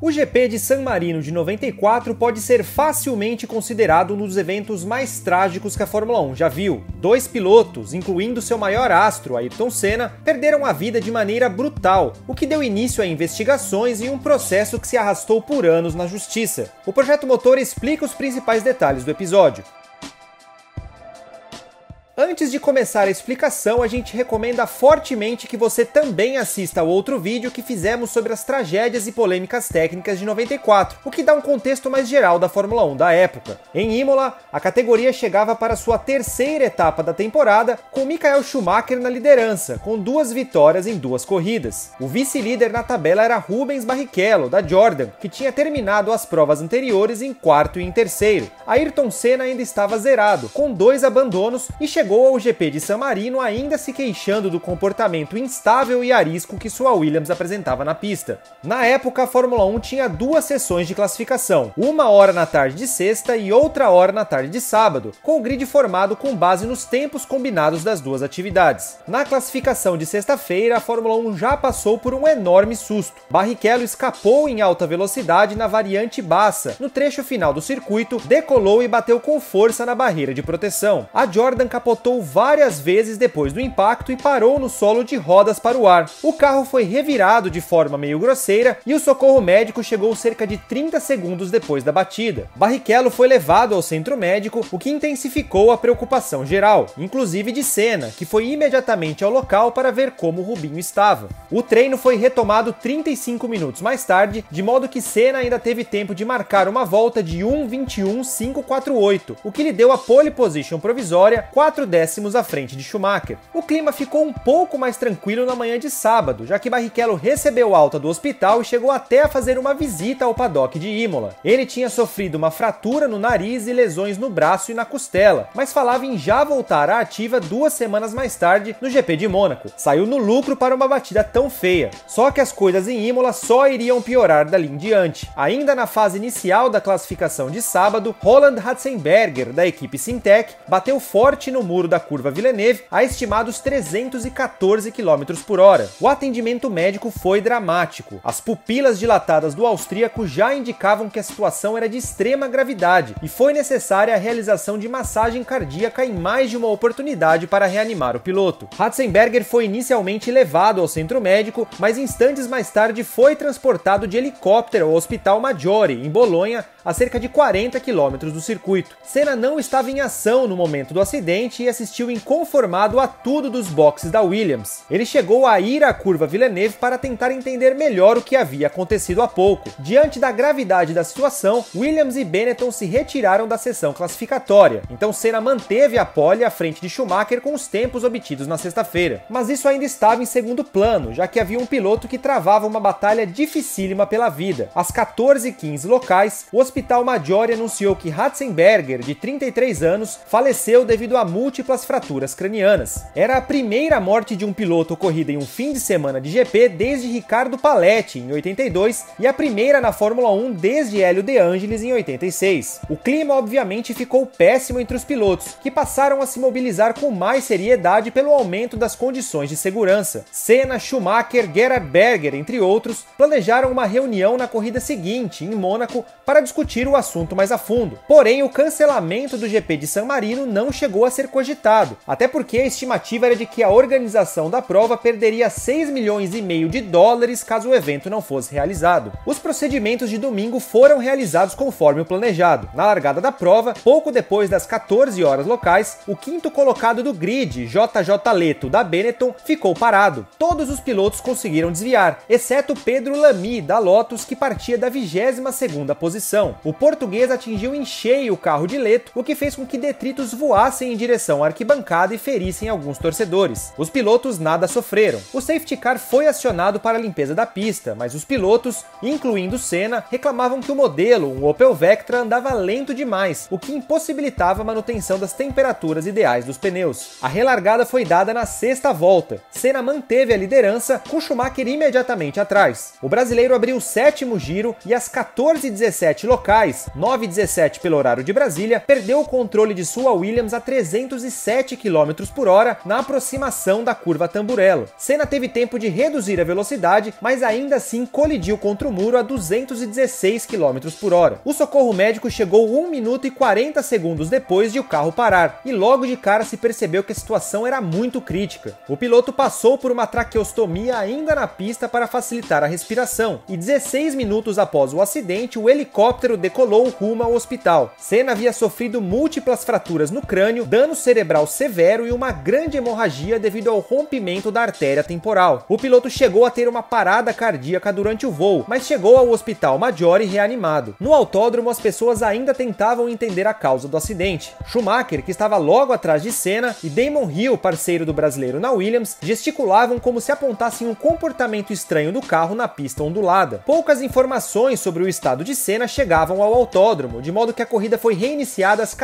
O GP de San Marino de 94 pode ser facilmente considerado um dos eventos mais trágicos que a Fórmula 1 já viu. 2 pilotos, incluindo seu maior astro, Ayrton Senna, perderam a vida de maneira brutal, o que deu início a investigações e um processo que se arrastou por anos na justiça. O Projeto Motor explica os principais detalhes do episódio. Antes de começar a explicação, a gente recomenda fortemente que você também assista ao outro vídeo que fizemos sobre as tragédias e polêmicas técnicas de 94, o que dá um contexto mais geral da Fórmula 1 da época. Em Imola, a categoria chegava para sua terceira etapa da temporada, com Michael Schumacher na liderança, com 2 vitórias em 2 corridas. O vice-líder na tabela era Rubens Barrichello, da Jordan, que tinha terminado as provas anteriores em quarto e em terceiro. Ayrton Senna ainda estava zerado, com 2 abandonos, e chegou ao GP de San Marino ainda se queixando do comportamento instável e arisco que sua Williams apresentava na pista. Na época, a Fórmula 1 tinha 2 sessões de classificação, uma hora na tarde de sexta e outra hora na tarde de sábado, com o grid formado com base nos tempos combinados das 2 atividades. Na classificação de sexta-feira, a Fórmula 1 já passou por um enorme susto. Barrichello escapou em alta velocidade na variante Bassa. No trecho final do circuito, decolou e bateu com força na barreira de proteção. A Jordan capotou várias vezes depois do impacto e parou no solo de rodas para o ar. O carro foi revirado de forma meio grosseira e o socorro médico chegou cerca de 30 segundos depois da batida. Barrichello foi levado ao centro médico, o que intensificou a preocupação geral, inclusive de Senna, que foi imediatamente ao local para ver como o Rubinho estava. O treino foi retomado 35 minutos mais tarde, de modo que Senna ainda teve tempo de marcar uma volta de 1:21.548, o que lhe deu a pole position provisória, 4 décimos à frente de Schumacher. O clima ficou um pouco mais tranquilo na manhã de sábado, já que Barrichello recebeu alta do hospital e chegou até a fazer uma visita ao paddock de Imola. Ele tinha sofrido uma fratura no nariz e lesões no braço e na costela, mas falava em já voltar à ativa 2 semanas mais tarde no GP de Mônaco. Saiu no lucro para uma batida tão feia. Só que as coisas em Imola só iriam piorar dali em diante. Ainda na fase inicial da classificação de sábado, Roland Ratzenberger, da equipe Syntec, bateu forte no muro da curva Villeneuve a estimados 314 km por hora. O atendimento médico foi dramático. As pupilas dilatadas do austríaco já indicavam que a situação era de extrema gravidade e foi necessária a realização de massagem cardíaca em mais de uma oportunidade para reanimar o piloto. Ratzenberger foi inicialmente levado ao centro médico, mas instantes mais tarde foi transportado de helicóptero ao Hospital Maggiore, em Bolonha, a cerca de 40 km do circuito. Senna não estava em ação no momento do acidente e assistiu inconformado a tudo dos boxes da Williams. Ele chegou a ir à curva Villeneuve para tentar entender melhor o que havia acontecido há pouco. Diante da gravidade da situação, Williams e Benetton se retiraram da sessão classificatória, então Senna manteve a pole à frente de Schumacher com os tempos obtidos na sexta-feira. Mas isso ainda estava em segundo plano, já que havia um piloto que travava uma batalha dificílima pela vida. Às 14h15 locais, o Hospital Maggiore anunciou que Ratzenberger, de 33 anos, faleceu devido a múltiplas fraturas cranianas. Era a primeira morte de um piloto ocorrida em um fim de semana de GP desde Riccardo Paletti, em 82, e a primeira na Fórmula 1 desde Hélio De Angelis, em 86. O clima obviamente ficou péssimo entre os pilotos, que passaram a se mobilizar com mais seriedade pelo aumento das condições de segurança. Senna, Schumacher, Gerhard Berger, entre outros, planejaram uma reunião na corrida seguinte, em Mônaco, para discutir o assunto mais a fundo. Porém, o cancelamento do GP de San Marino não chegou a ser cogitado, até porque a estimativa era de que a organização da prova perderia 6,5 milhões de dólares caso o evento não fosse realizado. Os procedimentos de domingo foram realizados conforme o planejado. Na largada da prova, pouco depois das 14 horas locais, o 5º colocado do grid, JJ Leto, da Benetton, ficou parado. Todos os pilotos conseguiram desviar, exceto Pedro Lamy, da Lotus, que partia da 22ª posição. O português atingiu em cheio o carro de Leto, o que fez com que detritos voassem em direção à arquibancada e ferissem alguns torcedores. Os pilotos nada sofreram. O safety car foi acionado para a limpeza da pista, mas os pilotos, incluindo Senna, reclamavam que o modelo, um Opel Vectra, andava lento demais, o que impossibilitava a manutenção das temperaturas ideais dos pneus. A relargada foi dada na 6ª volta. Senna manteve a liderança, com Schumacher imediatamente atrás. O brasileiro abriu o 7º giro e às 14h17 locais, 9h17 pelo horário de Brasília, perdeu o controle de sua Williams a 300 207 km por hora na aproximação da curva Tamburello. Senna teve tempo de reduzir a velocidade, mas ainda assim colidiu contra o muro a 216 km por hora. O socorro médico chegou 1 minuto e 40 segundos depois de o carro parar, e logo de cara se percebeu que a situação era muito crítica. O piloto passou por uma traqueostomia ainda na pista para facilitar a respiração, e 16 minutos após o acidente, o helicóptero decolou rumo ao hospital. Senna havia sofrido múltiplas fraturas no crânio, dano cerebral severo e uma grande hemorragia devido ao rompimento da artéria temporal. O piloto chegou a ter uma parada cardíaca durante o voo, mas chegou ao hospital Maggiore reanimado. No autódromo, as pessoas ainda tentavam entender a causa do acidente. Schumacher, que estava logo atrás de Senna, e Damon Hill, parceiro do brasileiro na Williams, gesticulavam como se apontassem um comportamento estranho do carro na pista ondulada. Poucas informações sobre o estado de Senna chegavam ao autódromo, de modo que a corrida foi reiniciada às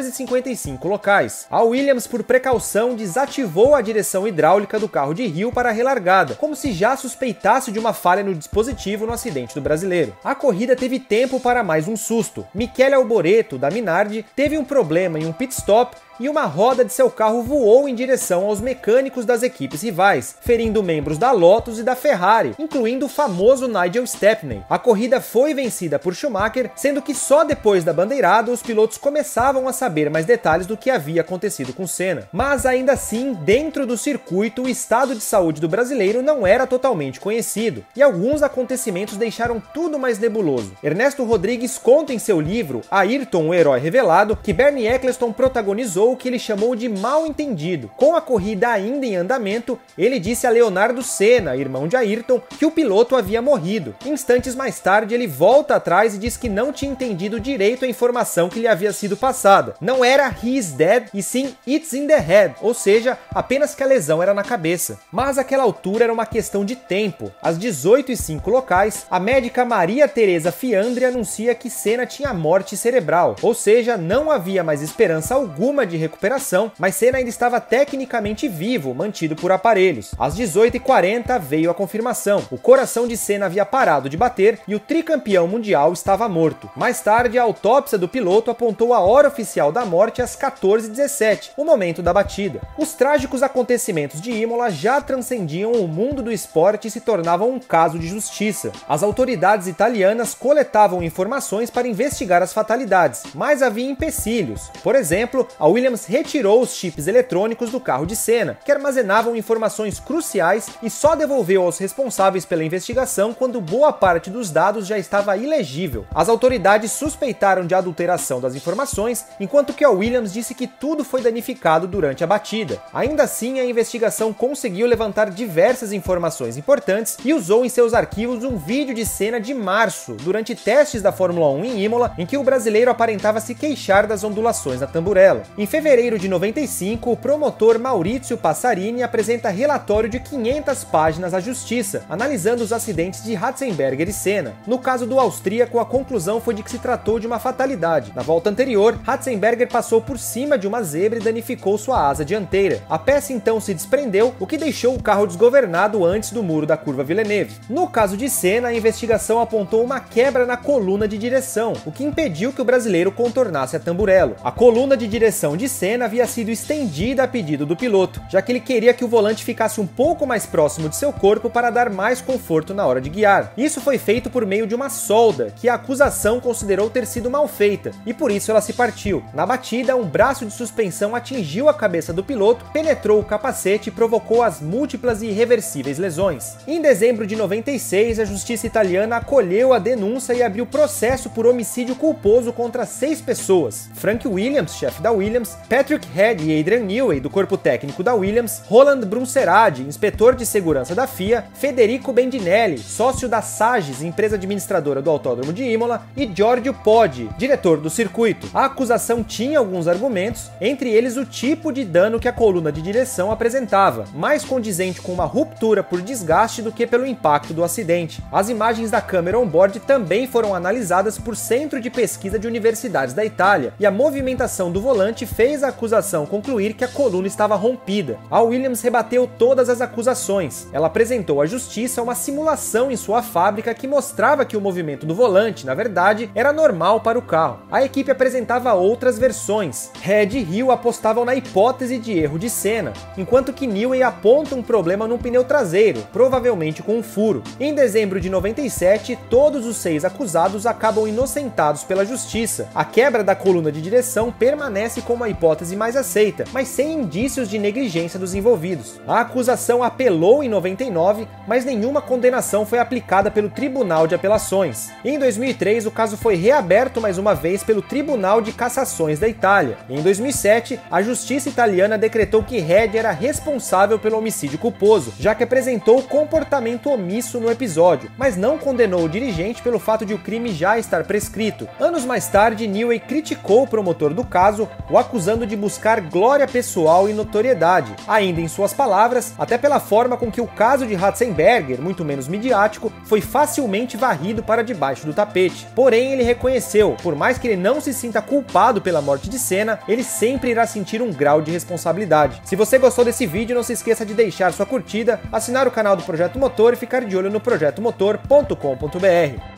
14h55 locais. A Williams, por precaução, desativou a direção hidráulica do carro de Hill para a relargada, como se já suspeitasse de uma falha no dispositivo no acidente do brasileiro. A corrida teve tempo para mais um susto. Michele Alboreto, da Minardi, teve um problema em um pit stop e uma roda de seu carro voou em direção aos mecânicos das equipes rivais, ferindo membros da Lotus e da Ferrari, incluindo o famoso Nigel Stepney. A corrida foi vencida por Schumacher, sendo que só depois da bandeirada os pilotos começavam a saber mais detalhes do que havia acontecido com Senna. Mas ainda assim, dentro do circuito, o estado de saúde do brasileiro não era totalmente conhecido, e alguns acontecimentos deixaram tudo mais nebuloso. Ernesto Rodrigues conta em seu livro Ayrton, o Herói Revelado, que Bernie Eccleston protagonizou o que ele chamou de mal-entendido. Com a corrida ainda em andamento, ele disse a Leonardo Senna, irmão de Ayrton, que o piloto havia morrido. Instantes mais tarde, ele volta atrás e diz que não tinha entendido direito a informação que lhe havia sido passada. Não era "he's dead", e sim "it's in the head", ou seja, apenas que a lesão era na cabeça. Mas aquela altura era uma questão de tempo. Às 18h05 locais, a médica Maria Teresa Fiandri anuncia que Senna tinha morte cerebral, ou seja, não havia mais esperança alguma de recuperação, mas Senna ainda estava tecnicamente vivo, mantido por aparelhos. Às 18h40 veio a confirmação. O coração de Senna havia parado de bater e o tricampeão mundial estava morto. Mais tarde, a autópsia do piloto apontou a hora oficial da morte às 14h17, o momento da batida. Os trágicos acontecimentos de Imola já transcendiam o mundo do esporte e se tornavam um caso de justiça. As autoridades italianas coletavam informações para investigar as fatalidades, mas havia empecilhos. Por exemplo, a Williams retirou os chips eletrônicos do carro de Senna, que armazenavam informações cruciais, e só devolveu aos responsáveis pela investigação quando boa parte dos dados já estava ilegível. As autoridades suspeitaram de adulteração das informações, enquanto que a Williams disse que tudo foi danificado durante a batida. Ainda assim, a investigação conseguiu levantar diversas informações importantes e usou em seus arquivos um vídeo de Senna de março, durante testes da Fórmula 1 em Imola, em que o brasileiro aparentava se queixar das ondulações da Tamburello. Em fevereiro de 95, o promotor Maurizio Passarini apresenta relatório de 500 páginas à justiça, analisando os acidentes de Ratzenberger e Senna. No caso do austríaco, a conclusão foi de que se tratou de uma fatalidade. Na volta anterior, Ratzenberger passou por cima de uma zebra e danificou sua asa dianteira. A peça então se desprendeu, o que deixou o carro desgovernado antes do muro da curva Villeneuve. No caso de Senna, a investigação apontou uma quebra na coluna de direção, o que impediu que o brasileiro contornasse a Tamburello. A coluna de direção de Senna havia sido estendida a pedido do piloto, já que ele queria que o volante ficasse um pouco mais próximo de seu corpo para dar mais conforto na hora de guiar. Isso foi feito por meio de uma solda, que a acusação considerou ter sido mal feita, e por isso ela se partiu. Na batida, um braço de suspensão atingiu a cabeça do piloto, penetrou o capacete e provocou as múltiplas e irreversíveis lesões. Em dezembro de 96, a justiça italiana acolheu a denúncia e abriu processo por homicídio culposo contra 6 pessoas: Frank Williams, chefe da Williams, Patrick Head e Adrian Newey, do corpo técnico da Williams, Roland Brunceradi, inspetor de segurança da FIA, Federico Bendinelli, sócio da Sagis, empresa administradora do Autódromo de Imola, e Giorgio Poggi, diretor do circuito. A acusação tinha alguns argumentos, entre eles o tipo de dano que a coluna de direção apresentava, mais condizente com uma ruptura por desgaste do que pelo impacto do acidente. As imagens da câmera on-board também foram analisadas por Centro de Pesquisa de Universidades da Itália, e a movimentação do volante fez fez a acusação concluir que a coluna estava rompida. A Williams rebateu todas as acusações. Ela apresentou à justiça uma simulação em sua fábrica que mostrava que o movimento do volante, na verdade, era normal para o carro. A equipe apresentava outras versões. Head e Hill apostavam na hipótese de erro de Senna, enquanto que Newey aponta um problema no pneu traseiro, provavelmente com um furo. Em dezembro de 97, todos os 6 acusados acabam inocentados pela justiça. A quebra da coluna de direção permanece como a hipótese mais aceita, mas sem indícios de negligência dos envolvidos. A acusação apelou em 99, mas nenhuma condenação foi aplicada pelo Tribunal de Apelações. Em 2003, o caso foi reaberto mais uma vez pelo Tribunal de Cassações da Itália. Em 2007, a justiça italiana decretou que Head era responsável pelo homicídio culposo, já que apresentou comportamento omisso no episódio, mas não condenou o dirigente pelo fato de o crime já estar prescrito. Anos mais tarde, Newey criticou o promotor do caso, o acusando de buscar glória pessoal e notoriedade. Ainda em suas palavras, até pela forma com que o caso de Ratzenberger, muito menos midiático, foi facilmente varrido para debaixo do tapete. Porém, ele reconheceu, por mais que ele não se sinta culpado pela morte de Senna, ele sempre irá sentir um grau de responsabilidade. Se você gostou desse vídeo, não se esqueça de deixar sua curtida, assinar o canal do Projeto Motor e ficar de olho no projetomotor.com.br.